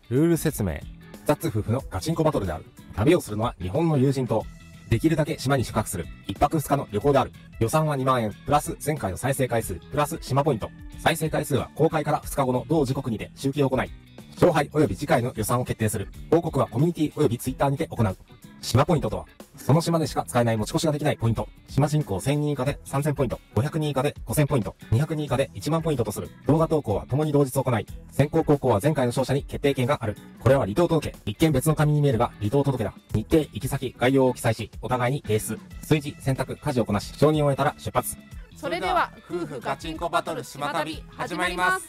ルール説明。雑夫婦のガチンコバトルである。旅をするのは日本の友人と、できるだけ島に宿泊する1泊2日の旅行である。予算は2万円、プラス前回の再生回数、プラス島ポイント。再生回数は公開から2日後の同時刻にて集計を行い、勝敗及び次回の予算を決定する。報告はコミュニティ及びツイッターにて行う。島ポイントとは、その島でしか使えない持ち越しができないポイント。島人口1000人以下で3000ポイント、500人以下で5000ポイント、200人以下で1万ポイントとする。動画投稿は共に同日行い、先行後攻は前回の勝者に決定権がある。これは離島届。一見別の紙に見えるが離島届だ。日程、行き先、概要を記載し、お互いに提出。炊事、洗濯、家事をこなし、承認を得たら出発。 それでは夫婦ガチンコバトル島旅始まります。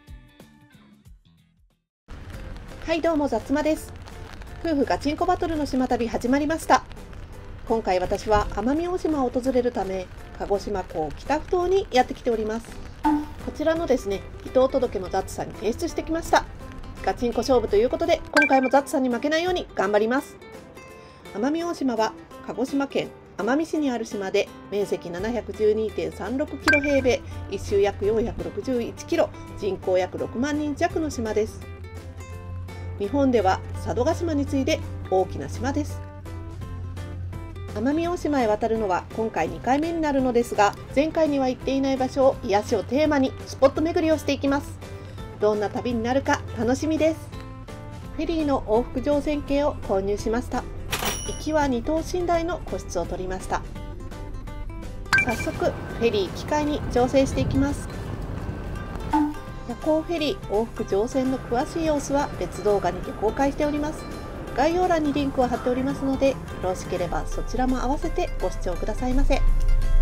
はいどうも、雑馬です。夫婦ガチンコバトルの島旅始まりました。今回私は奄美大島を訪れるため、鹿児島港北埠頭にやってきております。こちらのですね、離島届もザッツさんに提出してきました。ガチンコ勝負ということで、今回もザッツさんに負けないように頑張ります。奄美大島は鹿児島県奄美市にある島で、面積 712.36 キロ平米、一周約461キロ、人口約6万人弱の島です。日本では佐渡島に次いで大きな島です。奄美大島へ渡るのは今回2回目になるのですが、前回には行っていない場所を癒しをテーマにスポット巡りをしていきます。どんな旅になるか楽しみです。フェリーの往復乗船券を購入しました。行きは2等寝台の個室を取りました。早速フェリー機械に乗船していきます。夜行フェリー往復乗船の詳しい様子は別動画にて公開しております。概要欄にリンクを貼っておりますので、よろしければそちらも合わせてご視聴くださいませ。フ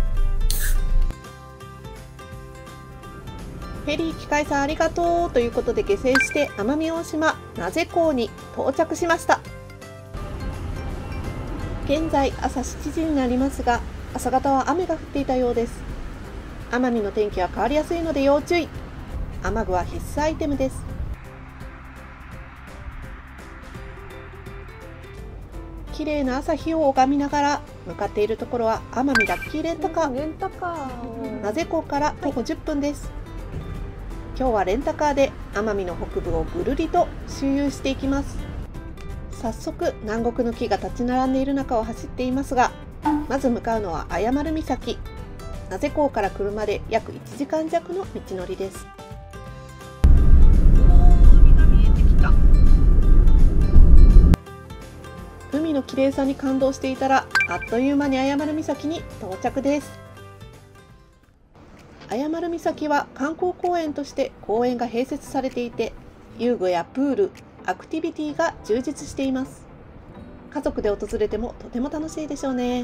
ェリー機械さんありがとうということで下船して奄美大島名瀬港に到着しました。現在朝7時になりますが、朝方は雨が降っていたようです。奄美の天気は変わりやすいので要注意。雨具は必須アイテムです。綺麗な朝日を拝みながら向かっているところは奄美ラッキーレンタカー。名瀬港から徒歩10分です。今日はレンタカーで奄美の北部をぐるりと周遊していきます。早速南国の木が立ち並んでいる中を走っていますが、まず向かうのは綾丸岬。名瀬港から車で約1時間弱の道のりです。海の綺麗さに感動していたら、あっという間に綾丸岬に到着です。綾丸岬は観光公園として公園が併設されていて、遊具やプール、アクティビティが充実しています。家族で訪れてもとても楽しいでしょうね。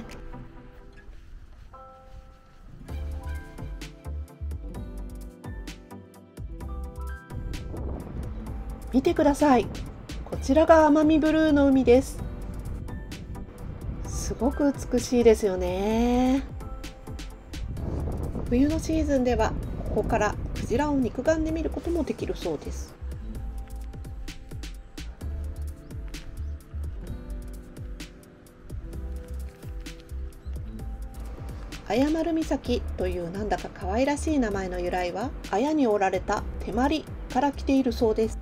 見てください。こちらが奄美ブルーの海です。すごく美しいですよね。冬のシーズンではここからクジラを肉眼で見ることもできるそうです。綾丸岬というなんだか可愛らしい名前の由来は、綾に織られた手まりから来ているそうです。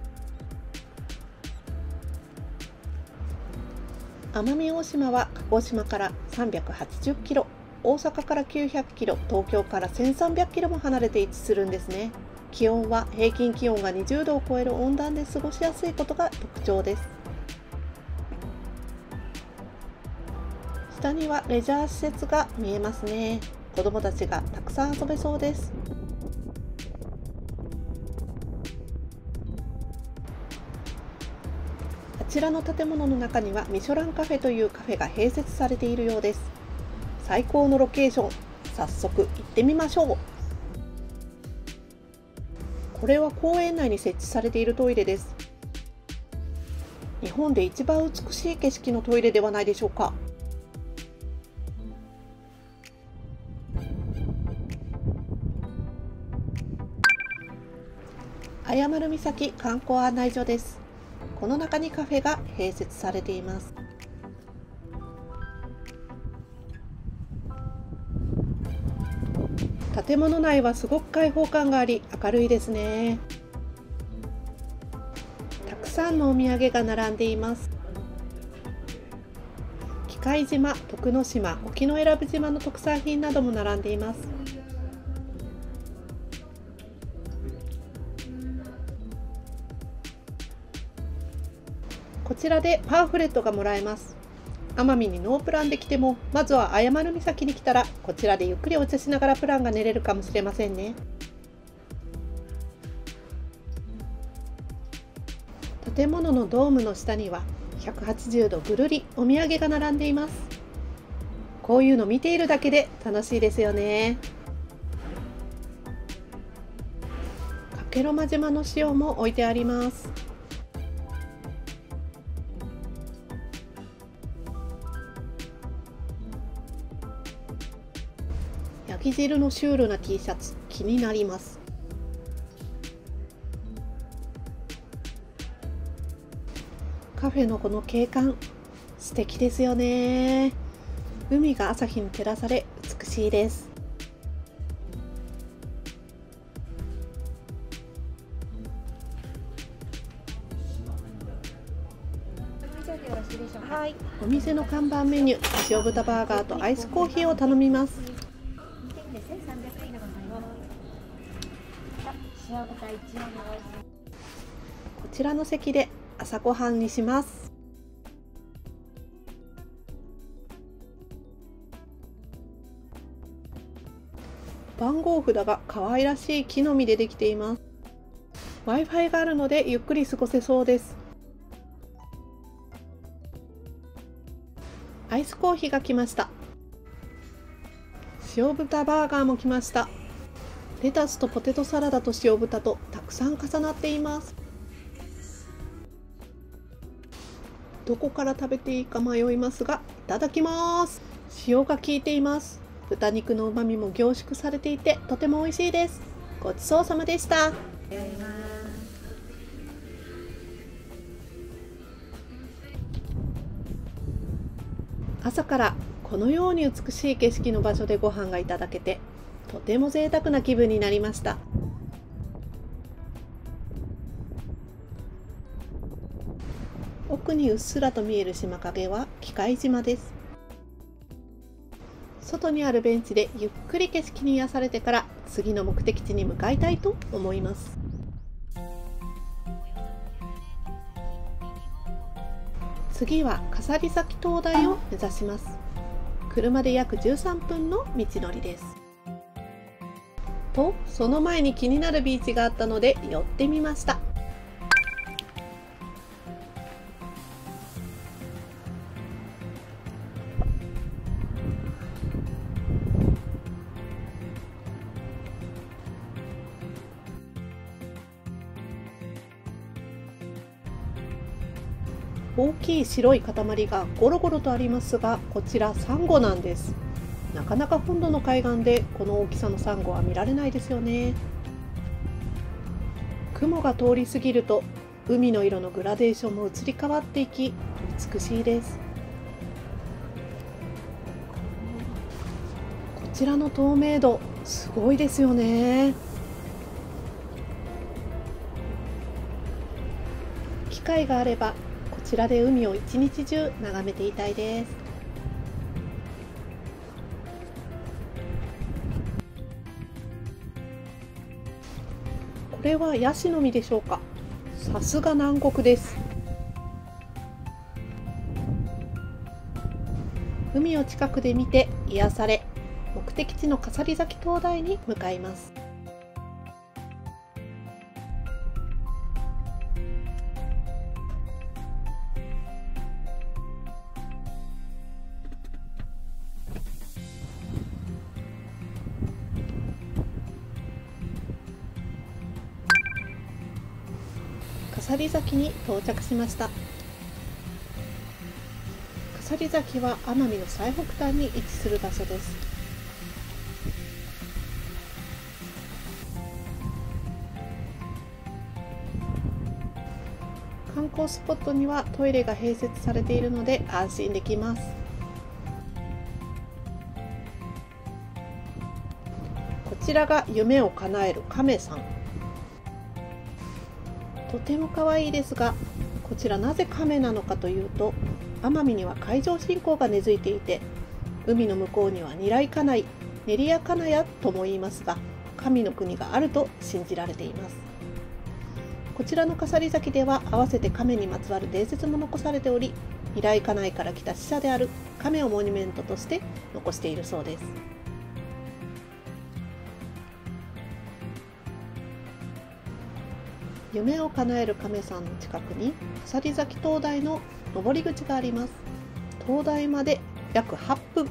奄美大島は鹿児島から380キロ、大阪から900キロ、東京から1300キロも離れて位置するんですね。気温は平均気温が20度を超える温暖で過ごしやすいことが特徴です。下にはレジャー施設が見えますね。子どもたちがたくさん遊べそうです。あちらの建物の中にはミショランカフェというカフェが併設されているようです。最高のロケーション、早速行ってみましょう。これは公園内に設置されているトイレです。日本で一番美しい景色のトイレではないでしょうか。綾丸岬観光案内所です。この中にカフェが併設されています。建物内はすごく開放感があり明るいですね。たくさんのお土産が並んでいます。喜界島、徳之島、沖永良部島の特産品なども並んでいます。こちらでパンフレットがもらえます。奄美にノープランで来ても、まずは綾丸岬に来たらこちらでゆっくりお茶しながらプランが練れるかもしれませんね。建物のドームの下には180度ぐるりお土産が並んでいます。こういうの見ているだけで楽しいですよね。加計呂麻島の塩も置いてあります。焼き汁のシュールな T シャツ、気になります。カフェのこの景観、素敵ですよね。海が朝日に照らされ美しいです。 はい、 お店の看板メニュー、塩豚バーガーとアイスコーヒーを頼みます。こちらの席で朝ごはんにします。番号札が可愛らしい木の実でできています。Wi-Fi があるのでゆっくり過ごせそうです。アイスコーヒーが来ました。塩豚バーガーも来ました。レタスとポテトサラダと塩豚とたくさん重なっています。どこから食べていいか迷いますが、いただきます。塩が効いています。豚肉の旨味も凝縮されていてとても美味しいです。ごちそうさまでした。朝からこのように美しい景色の場所でご飯がいただけてとても贅沢な気分になりました。奥にうっすらと見える島影は喜界島です。外にあるベンチでゆっくり景色に癒されてから次の目的地に向かいたいと思います。次は笠利崎灯台を目指します。車で約13分の道のりです。と、その前に気になるビーチがあったので寄ってみました。大きい白い塊がゴロゴロとありますが、こちらサンゴなんです。なかなか本土の海岸でこの大きさのサンゴは見られないですよね。雲が通り過ぎると海の色のグラデーションも移り変わっていき美しいです。こちらの透明度すごいですよね。機会があればこちらで海を一日中眺めていたいです。これはヤシの実でしょうか。さすが南国です。海を近くで見て癒され、目的地の笠利崎灯台に向かいます。笠利崎に到着しました。笠利崎は奄美の最北端に位置する場所です。観光スポットにはトイレが併設されているので安心できます。こちらが夢を叶える亀さん。とても可愛いですが、 こちらなぜ亀なのかというと、奄美には海上信仰が根付いていて、海の向こうにはニライカナイ、ネリアカナヤとも言いますが、神の国があると信じられています。こちらの笠利崎では合わせて亀にまつわる伝説も残されており、ニライカナイから来た使者である亀をモニュメントとして残しているそうです。夢を叶える亀さんの近くに笠利崎灯台の登り口があります。灯台まで約8分。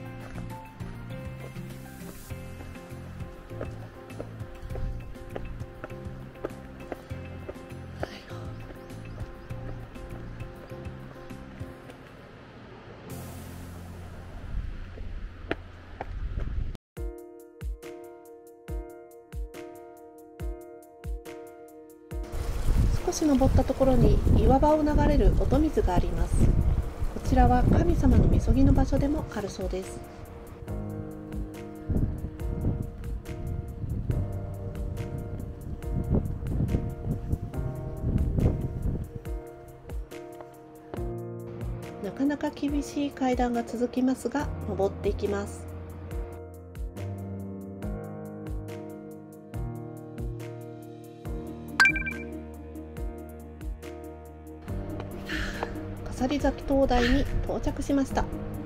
少し登ったところに岩場を流れる音水があります。こちらは神様のみそぎの場所でもあるそうです。なかなか厳しい階段が続きますが、登っていきます。笠利崎灯台に到着しました。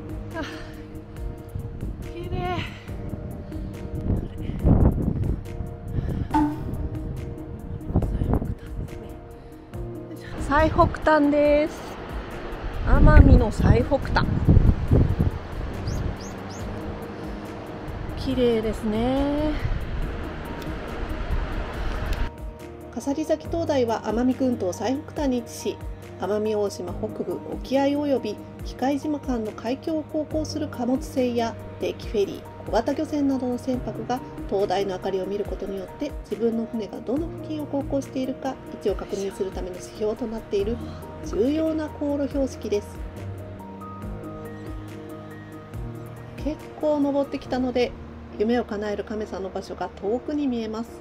綺麗。最北端です。奄美の最北端。綺麗ですね。 笠利崎灯台は奄美群島最北端に位置し、奄美大島北部沖合および喜界島間の海峡を航行する貨物船や定期フェリー、小型漁船などの船舶が灯台の明かりを見ることによって自分の船がどの付近を航行しているか位置を確認するための指標となっている重要な航路標識です。結構登ってきたので、夢を叶える亀さんの場所が遠くに見えます。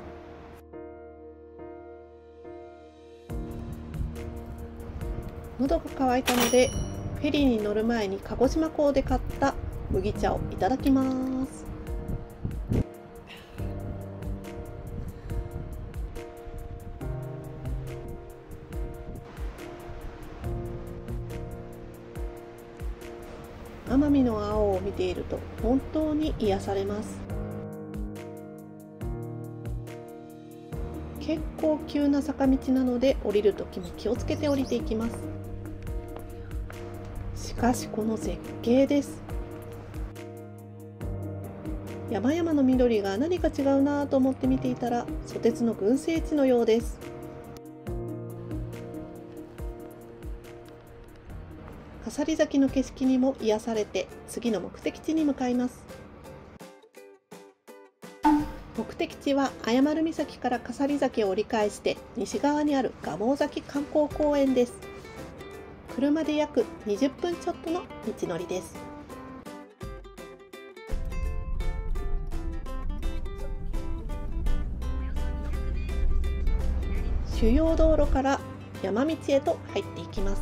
喉が渇いたので、フェリーに乗る前に鹿児島港で買った麦茶をいただきます。奄美の青を見ていると本当に癒されます。結構急な坂道なので降りるときも気をつけて降りていきます。しかしこの絶景です。山々の緑が何か違うなと思って見ていたら、ソテツの群生地のようです。笠利崎の景色にも癒されて、次の目的地に向かいます。目的地は綾丸岬から笠利崎を折り返して西側にある蒲生崎観光公園です。車で約20分ちょっとの道のりです。主要道路から山道へと入っていきます。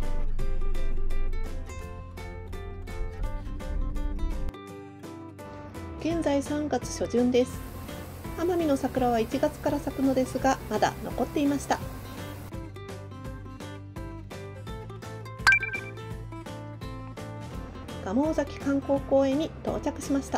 現在3月初旬です。奄美の桜は1月から咲くのですが、まだ残っていました。蒲生崎観光公園に到着しました。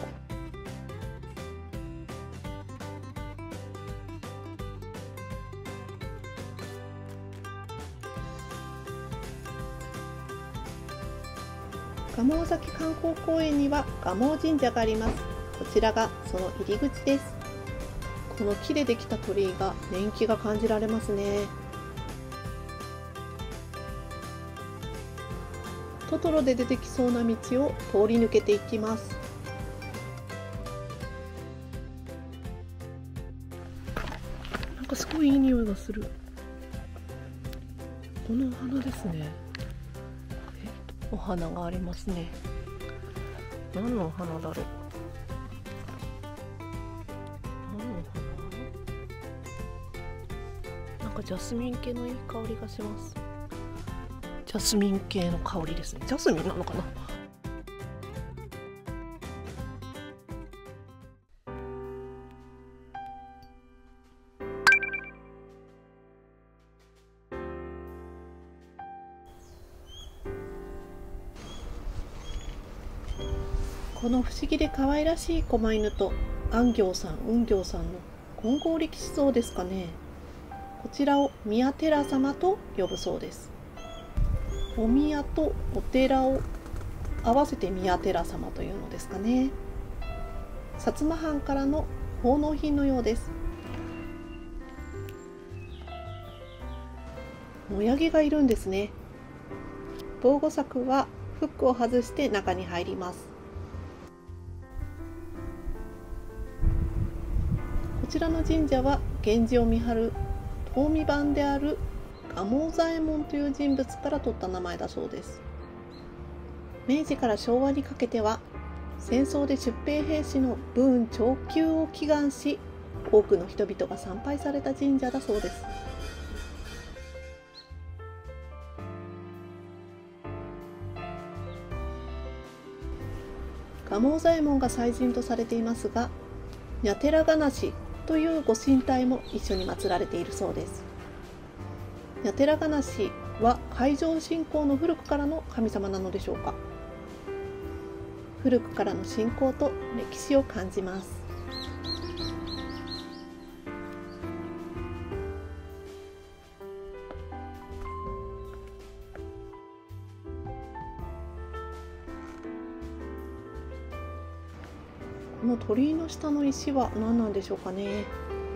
蒲生崎観光公園には蒲生神社があります。こちらがその入り口です。この木でできた鳥居が年季が感じられますね。トトロで出てきそうな道を通り抜けていきます。なんかすごいいい匂いがする。このお花ですね。お花がありますね。何のお花だろう。なんかジャスミン系のいい香りがします。ジャスミン系の香りですね。ジャスミンなのかな。この不思議で可愛らしい狛犬と安行さん、雲行さんの金剛力士像ですかね。こちらを宮寺様と呼ぶそうです。お宮とお寺を合わせて宮寺様というのですかね。薩摩藩からの奉納品のようです。野ヤギがいるんですね。防護柵はフックを外して中に入ります。こちらの神社は源氏を見張る東御番である蒲生左衛門という人物から取った名前だそうです。明治から昭和にかけては戦争で出兵兵士の武運長久を祈願し、多くの人々が参拝された神社だそうです。蒲生左衛門が祭神とされていますが、八寺話というご神体も一緒に祀られているそうです。八寺話は海上信仰の古くからの神様なのでしょうか。古くからの信仰と歴史を感じます。この鳥居の下の石は何なんでしょうかね。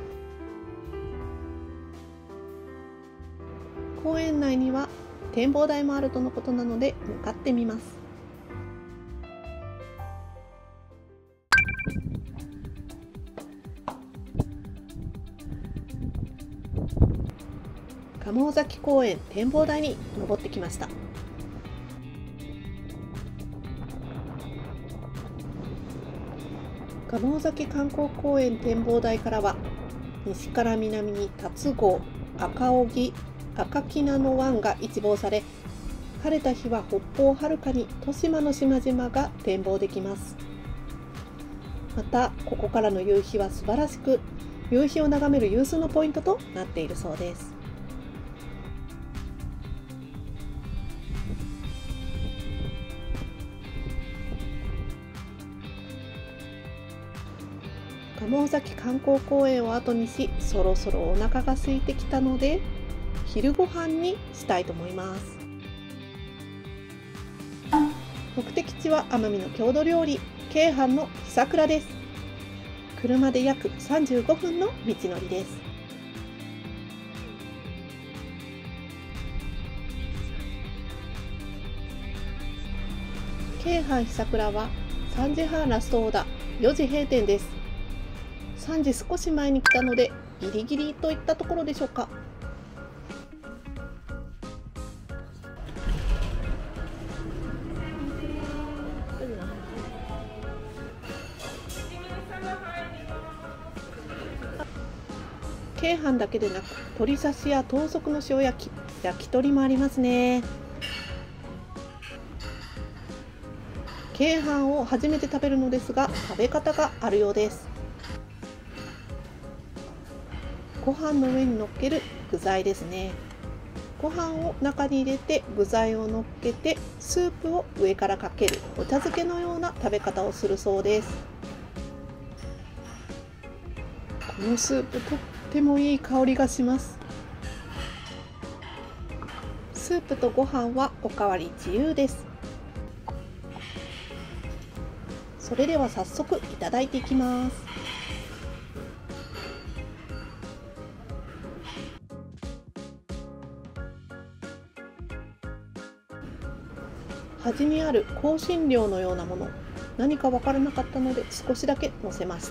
公園内には展望台もあるとのことなので向かってみます。蒲生崎公園展望台に登ってきました。蒲生崎観光公園展望台からは西から南に龍郷、赤荻、赤木名の湾が一望され、晴れた日は北方はるかに利島の島々が展望できます。またここからの夕日は素晴らしく、夕日を眺める有数のポイントとなっているそうです。蒲生崎観光公園を後にし、そろそろお腹が空いてきたので昼ご飯にしたいと思います。目的地は奄美の郷土料理京阪の日桜です。車で約35分の道のりです。京阪日桜は3時半ラストオーダー、4時閉店です。3時少し前に来たのでギリギリといったところでしょうか。京阪だけでなく鶏刺しや豚足の塩焼き、焼き鳥もありますね。京阪を初めて食べるのですが、食べ方があるようです。ご飯の上に乗っける具材ですね。ご飯を中に入れて具材を乗っけてスープを上からかけるお茶漬けのような食べ方をするそうです。このスープとってもいい香りがします。スープとご飯はおかわり自由です。それでは早速いただいていきます。端にある香辛料のようなもの、何か分からなかったので少しだけのせました。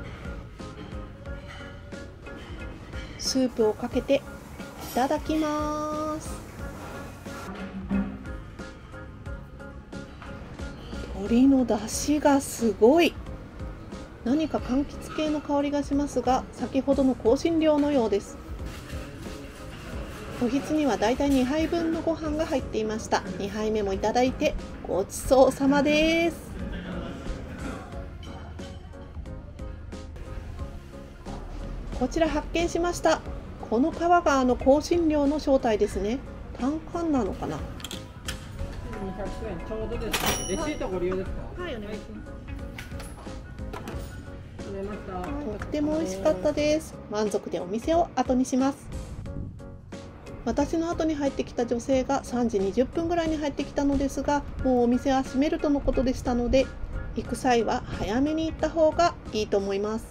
スープをかけていただきます。鶏の出汁がすごい。何か柑橘系の香りがしますが、先ほどの香辛料のようです。 おひつにはだいたい2杯分のご飯が入っていました。2杯目もいただいてごちそうさまです。こちら発見しました。この皮が香辛料の正体ですね。単管なのかな。 200円ちょうどです。レシートご利用ですか？ はい、お願いしました。 とっても美味しかったです。満足でお店を後にします。私の後に入ってきた女性が3時20分ぐらいに入ってきたのですが、もうお店は閉めるとのことでしたので、行く際は早めに行った方がいいと思います。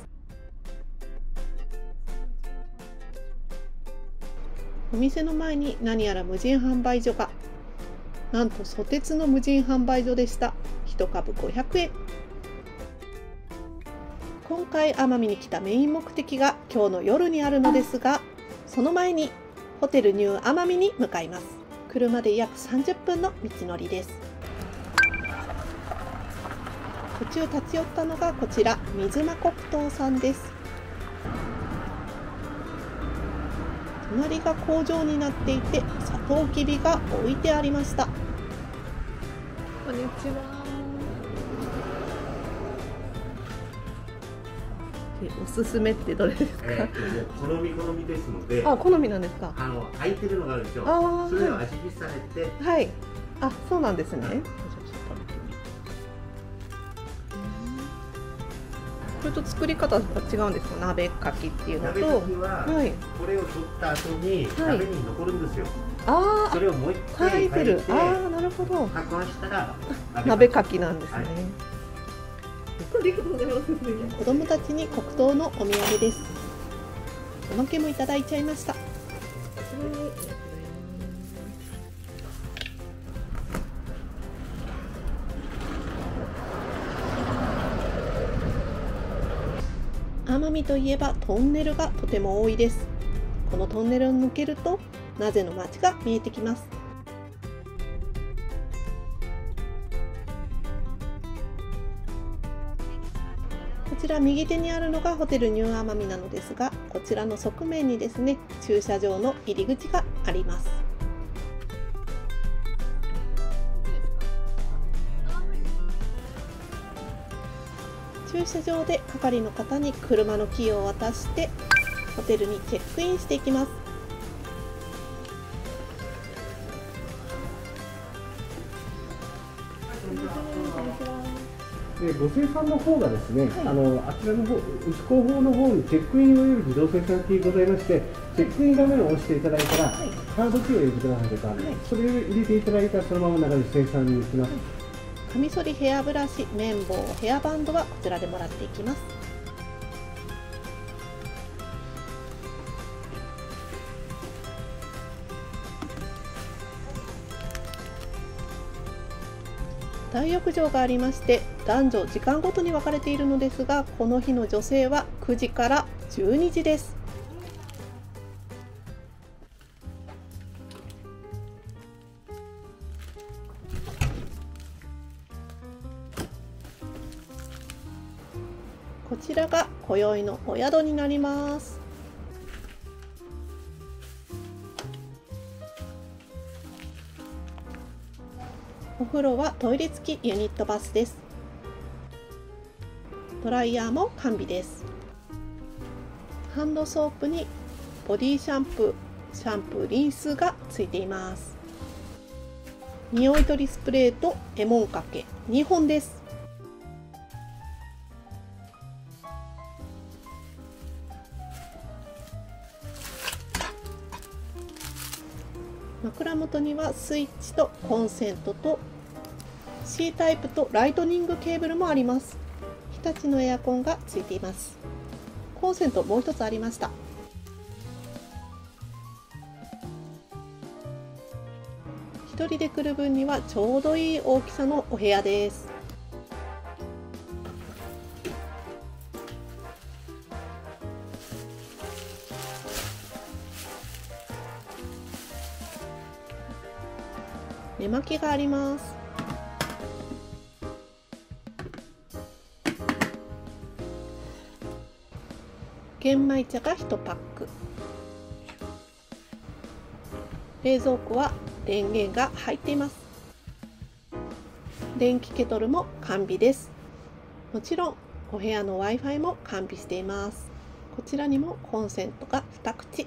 お店の前に何やら無人販売所が、なんとソテツの無人販売所でした。1株500円。今回奄美に来たメイン目的が今日の夜にあるのですが、その前にホテルニュー奄美に向かいます。車で約30分の道のりです。途中立ち寄ったのがこちら、水間黒糖さんです。隣が工場になっていて、サトウキビが置いてありました。 こんにちは。 おすすめってどれですか？ 好みですので、 あ、好みなんですか？ 空いてるのがあるでしょ。 あ、 それを味見されて、 はい。あ、そうなんですね。これと作り方が違うんですか？鍋かきっていうのと。 鍋かきは、 はい、 これを取った後に鍋に残るんですよ。 ああ、 それをもう一回書いてる。ああ、なるほど。 攪拌したら鍋かきなんですね。 ありがとうございます。 子供たちに黒糖のお土産です。おまけもいただいちゃいました。奄美といえばトンネルがとても多いです。このトンネルを抜けると名瀬の町が見えてきます。こちら右手にあるのがホテルニュー奄美なのですが、こちらの側面にですね、駐車場の入り口があります。駐車場で係の方に車のキーを渡してホテルにチェックインしていきます。 ご生産の方がですね、 はい、 あちらの方、内後方の方にチェックインを入れる自動生産機ございまして、チェックイン画面を押していただいたら、はい、カードキーを入れてくださいとか、はい、それを入れていただいたらそのまま中に生産に行きます。 カミソリヘアブラシ、綿棒、ヘアバンドはこちらでもらっていきます。大浴場がありまして、男女時間ごとに分かれているのですが、この日の女性は9時から12時です。こちらが今宵のお宿になります。お風呂はトイレ付きユニットバスです。ドライヤーも完備です。ハンドソープにボディシャンプー、リンスがついています。匂い取りスプレーとレモンかけ2本です。枕元にはスイッチとコンセントと C タイプとライトニングケーブルもあります。日立のエアコンがついています。コンセントもう一つありました。一人で来る分にはちょうどいい大きさのお部屋です。寝巻きがあります。玄米茶が1パック。 冷蔵庫は電源が入っています。電気ケトルも完備です。もちろんお部屋の Wi-Fi も完備しています。こちらにもコンセントが2口。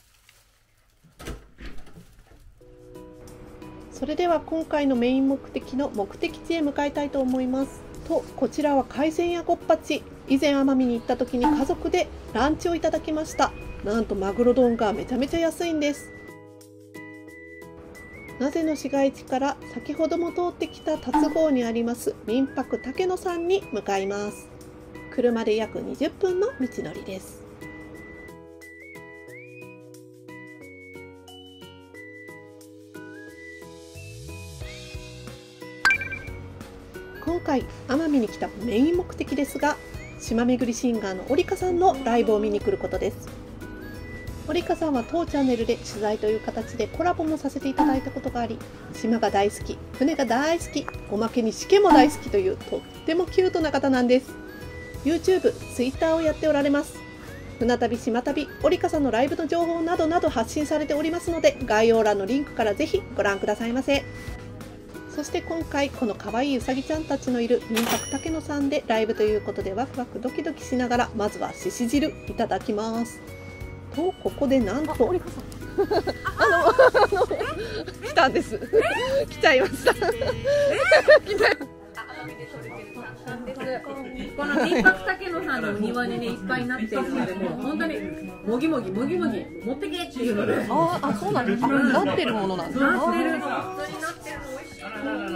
それでは今回のメイン目的の目的地へ向かいたいと思います。と、こちらは海鮮やごっぱち。以前奄美に行った時に家族でランチをいただきました。なんとマグロ丼がめちゃめちゃ安いんです。名瀬の市街地から先ほども通ってきた達郷にあります民泊竹野さんに向かいます。車で約20分の道のりです。今回奄美に来たメイン目的ですが、島巡りシンガーのオリカさんのライブを見に来ることです。オリカさんは当チャンネルで取材という形でコラボもさせていただいたことがあり、島が大好き、船が大好き、おまけにしけも大好きというとってもキュートな方なんです。 YouTube、Twitter をやっておられます。船旅、島旅、オリカさんのライブの情報などなど発信されておりますので、概要欄のリンクからぜひご覧くださいませ。そして今回この可愛いうさぎちゃんたちのいる民泊竹野さんでライブということで、ワクワクドキドキしながらまずはしし汁いただきます。と、ここでなんと来たんです。来ちゃいました。 この民泊竹野さんのお庭にねいっぱいなってるので、もう本当にもぎもぎもぎもぎ持ってけっていうので。 そうなんです。なってるものなんです。 なってるの。本当になってるの美味しい。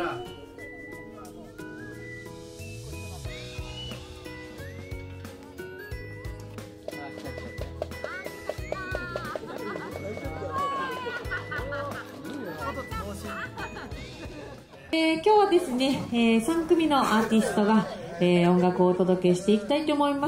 今日はですね、3組のアーティストが、音楽をお届けしていきたいと思います。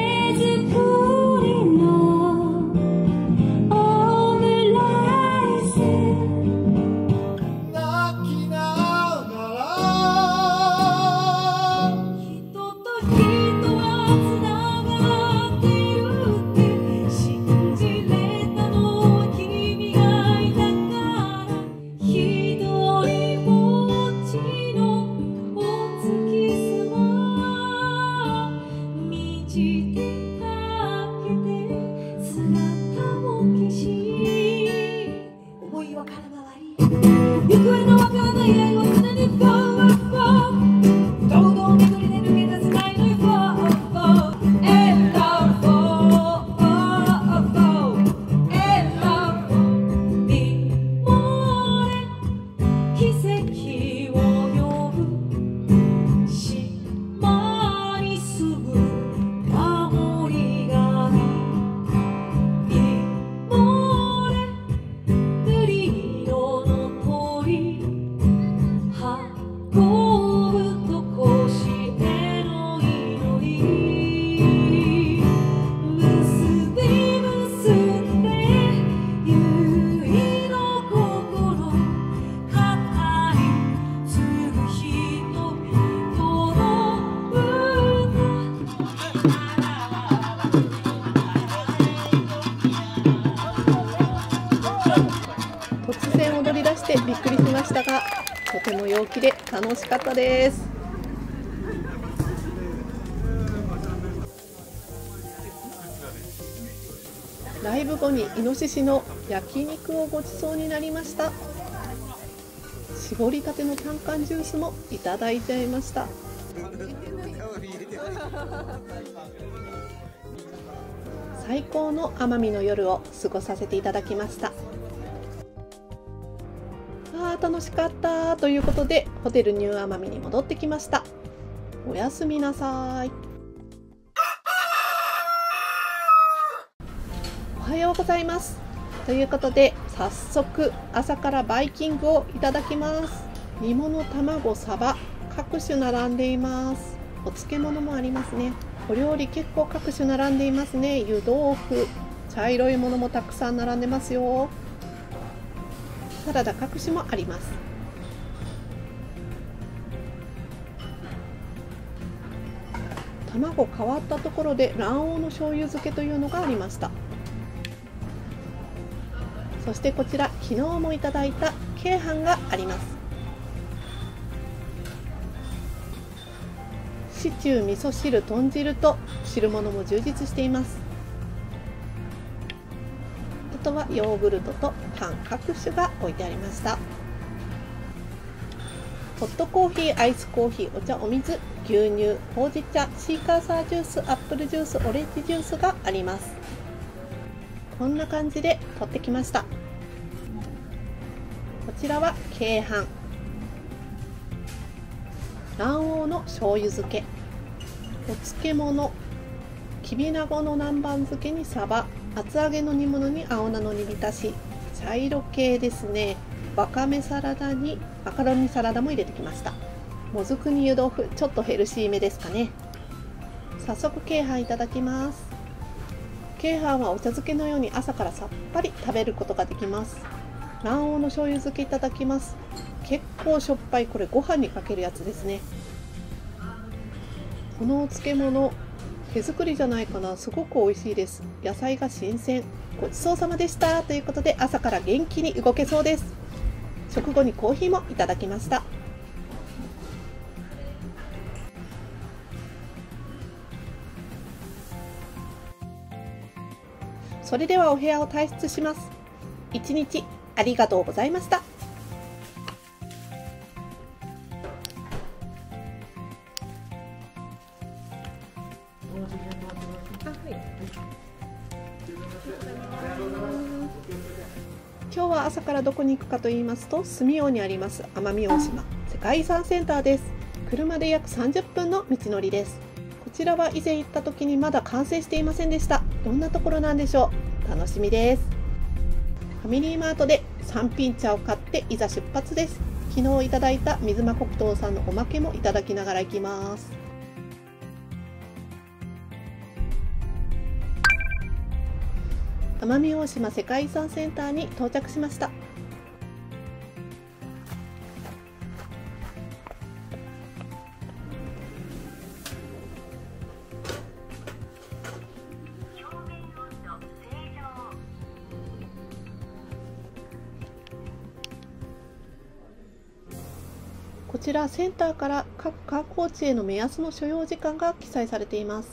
突然踊り出してびっくりしましたが、とても陽気で楽しかったです。ライブ後にイノシシの焼肉をごちそうになりました。絞りたてのタンカンジュースもいただいちゃいました。最高の奄美の夜を過ごさせていただきました。楽しかったということで、ホテルニュー奄美に戻ってきました。おやすみなさい。おはようございます。ということで、早速朝からバイキングをいただきます。煮物、卵、サバ、各種並んでいます。お漬物もありますね。お料理結構各種並んでいますね。湯豆腐、茶色いものもたくさん並んでますよ。サラダ各種もあります。卵変わったところで卵黄の醤油漬けというのがありました。そしてこちら昨日もいただいた鶏飯があります。シチュー、味噌汁、豚汁と汁物も充実しています。あとはヨーグルトとパン各種が置いてありました。ホットコーヒー、アイスコーヒー、お茶、お水、牛乳、ほうじ茶、シーカーサージュース、アップルジュース、オレンジジュースがあります。こんな感じで取ってきました。こちらは鶏飯、卵黄の醤油漬け、お漬物、きびなごの南蛮漬けにサバ、厚揚げの煮物に青菜の煮浸し、茶色系ですね、わかめサラダにマカロニサラダも入れてきました。もずくに湯豆腐、ちょっとヘルシーめですかね。早速鶏飯いただきます。鶏飯はお茶漬けのように朝からさっぱり食べることができます。卵黄の醤油漬けいただきます。結構しょっぱい、これご飯にかけるやつですね。このお漬物手作りじゃないかな、すごく美味しいです。野菜が新鮮。ごちそうさまでしたということで、朝から元気に動けそうです。食後にコーヒーもいただきました。それではお部屋を退出します。一日ありがとうございました。今日は朝からどこに行くかと言いますと、住用にあります奄美大島世界遺産センターです。車で約30分の道のりです。こちらは以前行った時にまだ完成していませんでした。どんなところなんでしょう。楽しみです。ファミリーマートで三品茶を買っていざ出発です。昨日いただいた水間黒糖さんのおまけもいただきながら行きます。奄美大島世界遺産センターに到着しました。こちらセンターから各観光地への目安の所要時間が記載されています。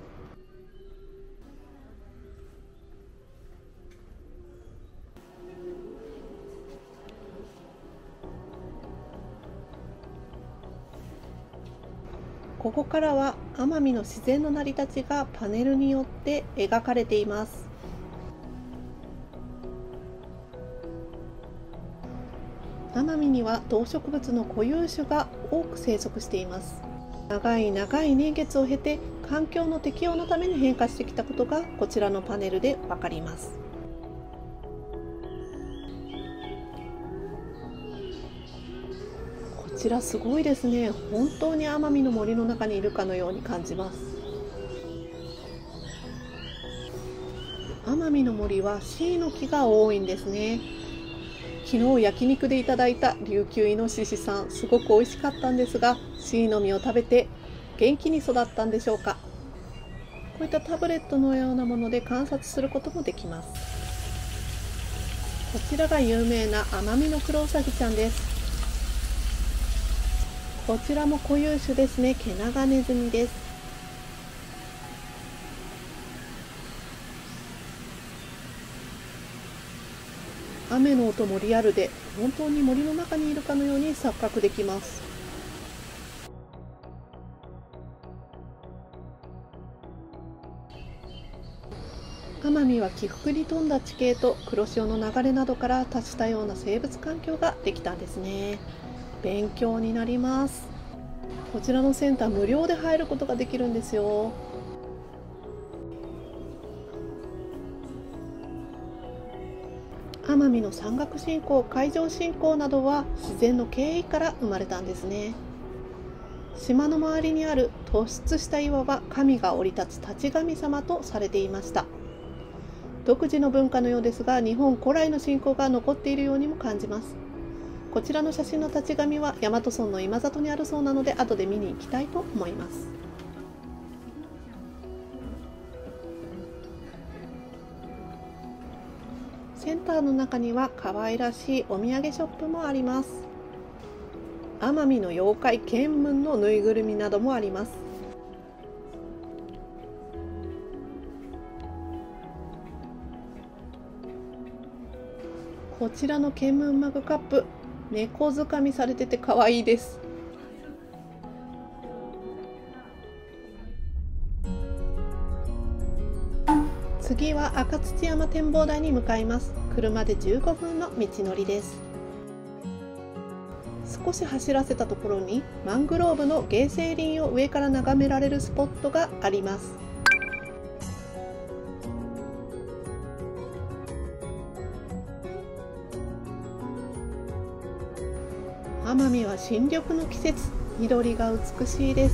ここからは奄美の自然の成り立ちがパネルによって描かれています。奄美には動植物の固有種が多く生息しています。長い長い年月を経て環境の適応のために変化してきたことがこちらのパネルでわかります。こちらすごいですね。本当に奄美の森の中にいるかのように感じます。奄美の森はシイの木が多いんですね。昨日焼肉でいただいた琉球イノシシさん、すごく美味しかったんですが、シイの実を食べて元気に育ったんでしょうか。こういったタブレットのようなもので観察することもできます。こちらが有名な奄美のクロウサギちゃんです。こちらも固有種ですね。ケナガネズミです。雨の音もリアルで、本当に森の中にいるかのように錯覚できます。奄美は起伏に富んだ地形と黒潮の流れなどから多種多様な生物環境ができたんですね。勉強になります。こちらのセンター無料で入ることができるんですよ。奄美の山岳信仰、海上信仰などは自然の経緯から生まれたんですね。島の周りにある突出した岩は神が降り立つ立ち神様とされていました。独自の文化のようですが、日本古来の信仰が残っているようにも感じます。こちらの写真の立ち神は大和村の今里にあるそうなので、後で見に行きたいと思います。 センターの中には可愛らしいお土産ショップもあります。奄美の妖怪ケンムンのぬいぐるみなどもあります。こちらのケンムンマグカップ、猫づかみされてて可愛いです。次は赤土山展望台に向かいます。車で15分の道のりです。少し走らせたところにマングローブの原生林を上から眺められるスポットがあります。奄美は新緑の季節、緑が美しいです。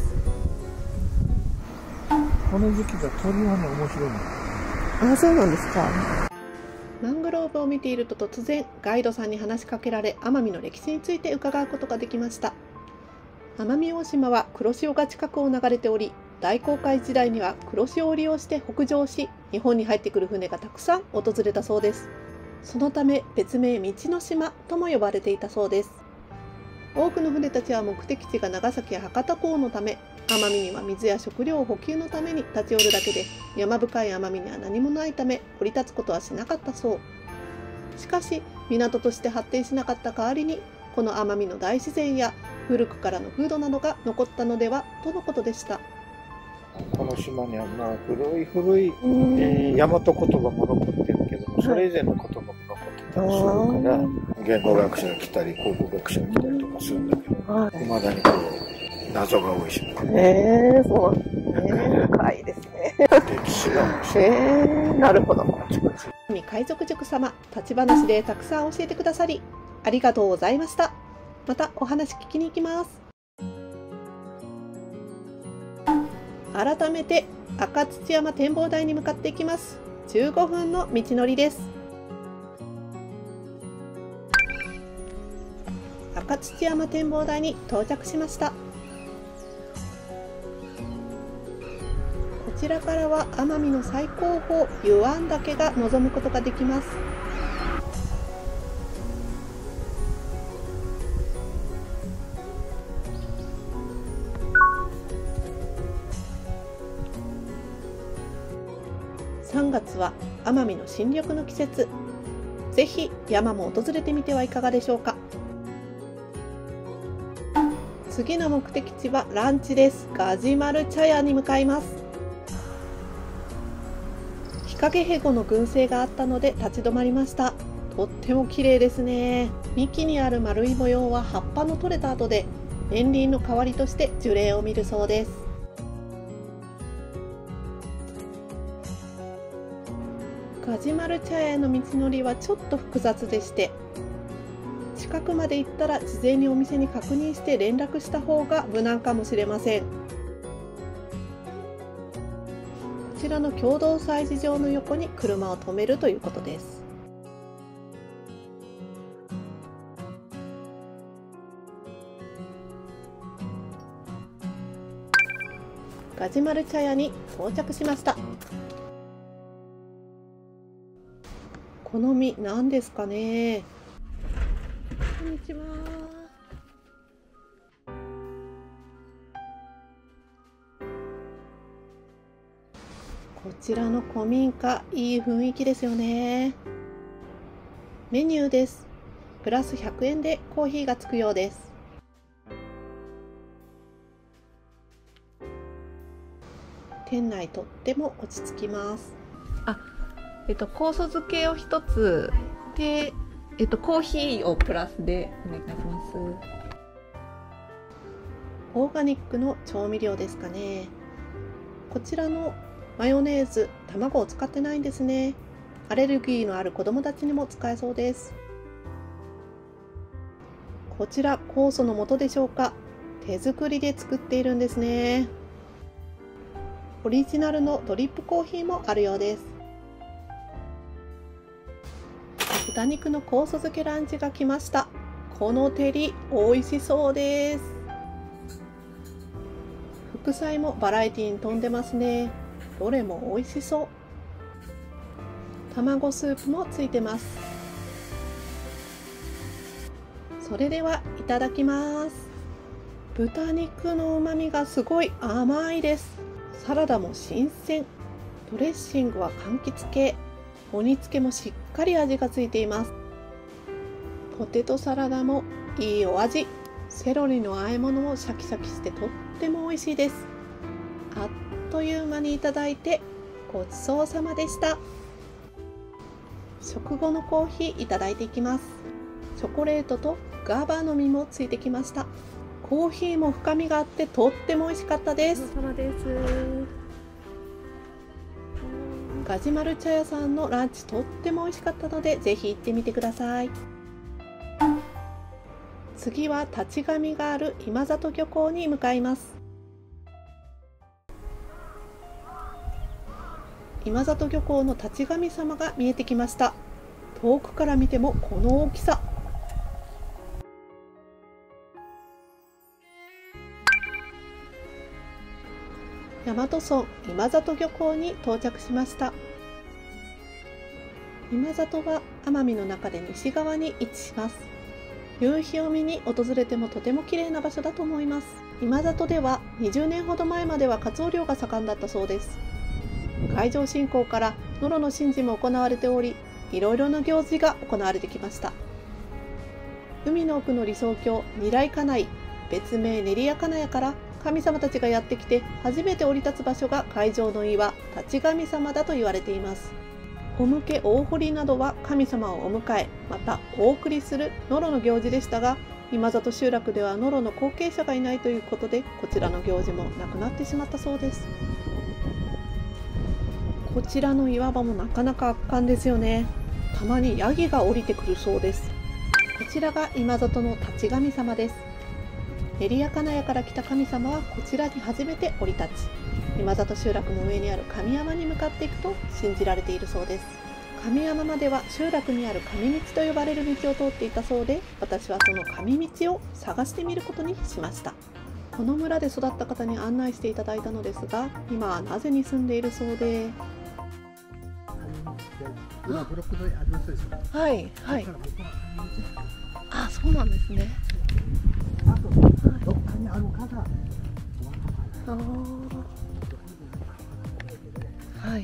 この時期が鳥はね、面白いの。 あ、そうなんですか。マングローブを見ていると突然ガイドさんに話しかけられ、奄美の歴史について伺うことができました。奄美大島は黒潮が近くを流れており、大航海時代には黒潮を利用して北上し、日本に入ってくる船がたくさん訪れたそうです。そのため別名道の島とも呼ばれていたそうです。多くの船たちは目的地が長崎や博多港のため、奄美には水や食料補給のために立ち寄るだけで、山深い奄美には何もないため降り立つことはしなかったそう。しかし港として発展しなかった代わりに、この奄美の大自然や古くからの風土などが残ったのではとのことでした。 この島にはまあ古い大和言葉も残ってるけども、それ以前の言葉も残ってたりするから、言語学者が来たり考古学者が来たりとかするんだけど、いまだにこう謎が多い島。 そうなんですね。深いですね。 歴史が面白い。 なるほど。海賊塾様、立ち話でたくさん教えてくださりありがとうございました。またお話聞きに行きます。改めて赤土山展望台に向かっていきます。15分の道のりです。赤土山展望台に到着しました。こちらからは奄美の最高峰湯湾岳が望むことができます。3月は奄美の新緑の季節。ぜひ山も訪れてみてはいかがでしょうか。次の目的地はランチです。ガジマル茶屋に向かいます。ヒカゲヘゴの群生があったので立ち止まりました。とっても綺麗ですね。幹にある丸い模様は葉っぱの取れた後で年輪の代わりとして樹齢を見るそうです。ガジマル茶屋への道のりはちょっと複雑でして、近くまで行ったら事前にお店に確認して連絡した方が無難かもしれません。こちらの共同催事場の横に車を止めるということです。ガジマル茶屋に到着しました。この実何ですかね。こんにちは。こちらの古民家、いい雰囲気ですよね。メニューです。プラス100円でコーヒーがつくようです。店内とっても落ち着きます。酵素漬けを一つで、コーヒーをプラスでお願いします。オーガニックの調味料ですかね。こちらのマヨネーズ、卵を使ってないんですね。アレルギーのある子どもたちにも使えそうです。こちら酵素の素でしょうか。手作りで作っているんですね。オリジナルのドリップコーヒーもあるようです。豚肉の酵素漬けランチが来ました。この照り美味しそうです。副菜もバラエティに富んでますね。どれも美味しそう。 卵スープもついてます。それではいただきます。豚肉の旨味がすごい甘いです。サラダも新鮮。ドレッシングは柑橘系。お煮付けもしっかり味がついています。ポテトサラダもいいお味。セロリの和え物もシャキシャキしてとっても美味しいです。あっという間にいただいてごちそうさまでした。食後のコーヒーいただいていきます。チョコレートとガバの実もついてきました。コーヒーも深みがあってとっても美味しかったです。ごちそうさまです。ガジマル茶屋さんのランチとっても美味しかったのでぜひ行ってみてください。次は立ち神がある今里漁港に向かいます。今里漁港の立ち神様が見えてきました。遠くから見てもこの大きさ。大和村今里漁港に到着しました。今里は奄美の中で西側に位置します。夕日を見に訪れてもとても綺麗な場所だと思います。今里では20年ほど前まではカツオ漁が盛んだったそうです。海上振興からノロの神事も行われており、いろいろな行事が行われてきました。海の奥の理想郷二来家内、別名練屋金谷から神様たちがやってきて初めて降り立つ場所が海上の岩、立神様だと言われています。お向け大堀などは神様をお迎え、またお送りするノロの行事でしたが、今里集落ではノロの後継者がいないということで、こちらの行事もなくなってしまったそうです。こちらの岩場もなかなか圧巻ですよね。たまにヤギが降りてくるそうです。こちらが今里の立神様です。練屋金谷から来た神様はこちらに初めて降り立ち、今里集落の上にある神山に向かっていくと信じられているそうです。神山までは集落にある神道と呼ばれる道を通っていたそうで、私はその神道を探してみることにしました。この村で育った方に案内していただいたのですが、今はなぜに住んでいるそうで、はいはい、あ、そうなんですね。 どっかにあるから。 はい。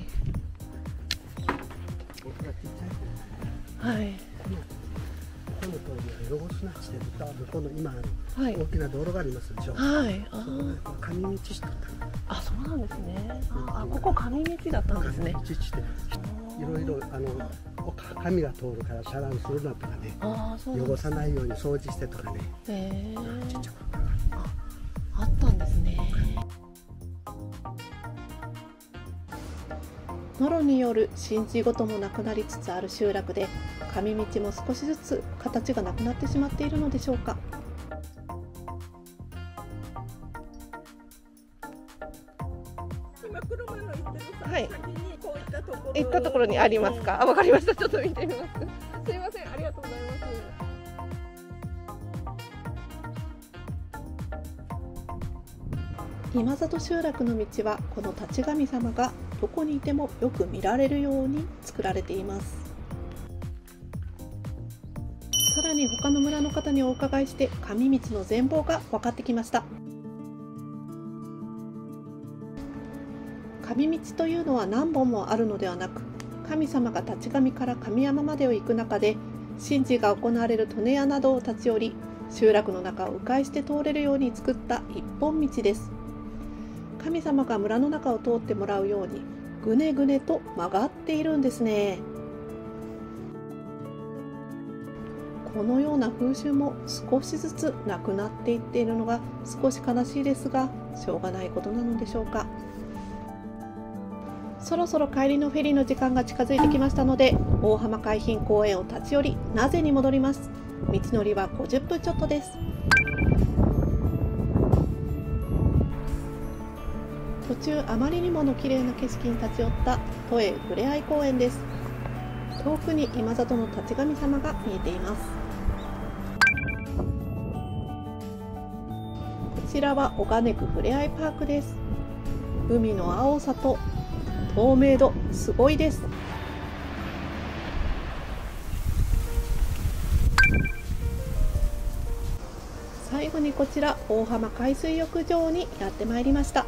はい。 この通りはロゴスナ地でこの今はい、 大きな道路がありますでしょう。 はい。 上道してた。 あ、そうなんですね。あ、ここ上道だったんですね。 上道していろいろ神が通るから遮断するなとかね、汚さないように掃除してとかね。 あったんですね。ノロによる神事ごともなくなりつつある集落で、神道も少しずつ形がなくなってしまっているのでしょうか。 今車の行ってるはい先にこういったところ、 行ったところにありますか。あ、わかりました。ちょっと見てみます。すいません、ありがとうございます。今里集落の道はこの立神様がどこにいてもよく見られるように作られています。さらに他の村の方にお伺いして神道の全貌が分かってきました。神道というのは何本もあるのではなく、神様が立神から神山までを行く中で神事が行われる利根屋などを立ち寄り、集落の中を迂回して通れるように作った一本道です。神様が村の中を通ってもらうようにぐねぐねと曲がっているんですね。このような風習も少しずつなくなっていっているのが少し悲しいですが、しょうがないことなのでしょうか。そろそろ帰りのフェリーの時間が近づいてきましたので、大浜海浜公園を立ち寄り名瀬に戻ります。道のりは50分ちょっとです。途中あまりにもの綺麗な景色に立ち寄った都営ふれあい公園です。遠くに今里の立神様が見えています。こちらは小金区ふれあいパークです。海の青さと透明度すごいです。 後にこちら大浜海水浴場にやってまいりました。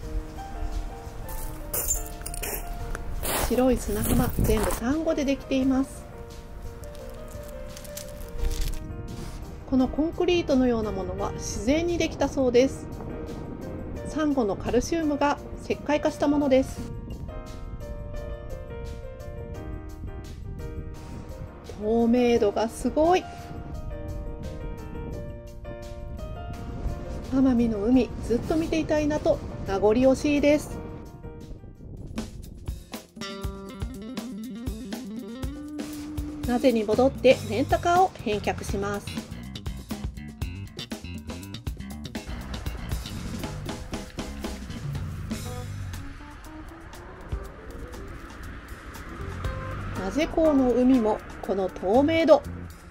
白い砂浜、全部サンゴでできています。このコンクリートのようなものは自然にできたそうです。サンゴのカルシウムが石灰化したものです。透明度がすごい。奄美の海、ずっと見ていたいなと名残惜しいです。名瀬に戻ってレンタカーを返却します。名瀬港の海もこの透明度。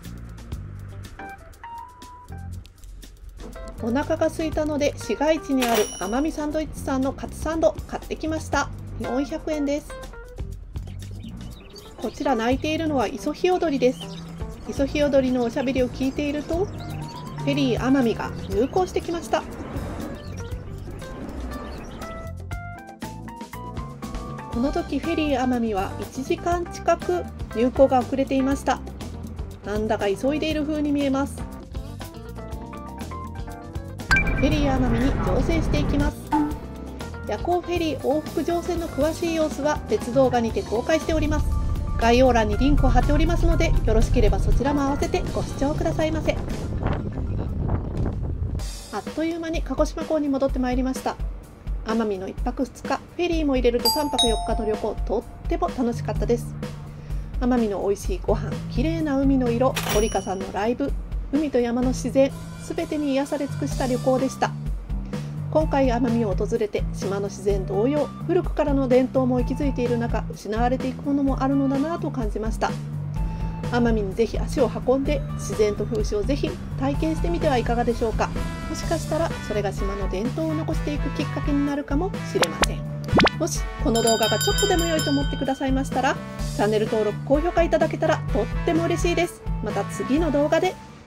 お腹が空いたので市街地にある奄美サンドイッチさんのカツサンド買ってきました。400円です。こちら鳴いているのはイソヒヨドリです。イソヒヨドリのおしゃべりを聞いていると、フェリー奄美が入港してきました。この時フェリー奄美は1時間近く入港が遅れていました。なんだか急いでいる風に見えます。フェリー奄美に乗船していきます。夜行フェリー往復乗船の詳しい様子は別動画にて公開しております。概要欄にリンクを貼っておりますので、よろしければそちらも合わせてご視聴くださいませ。あっという間に鹿児島港に戻ってまいりました。奄美の1泊2日、フェリーも入れると3泊4日の旅行、とっても楽しかったです。奄美の美味しいご飯、綺麗な海の色、堀香さんのライブ、海と山の自然、すべてに癒され尽くした旅行でした。今回奄美を訪れて、島の自然同様、古くからの伝統も息づいている中、失われていくものもあるのだなと感じました。奄美にぜひ足を運んで、自然と風習をぜひ体験してみてはいかがでしょうか。もしかしたらそれが島の伝統を残していくきっかけになるかもしれません。もしこの動画がちょっとでも良いと思ってくださいましたら、チャンネル登録、高評価いただけたらとっても嬉しいです。また次の動画で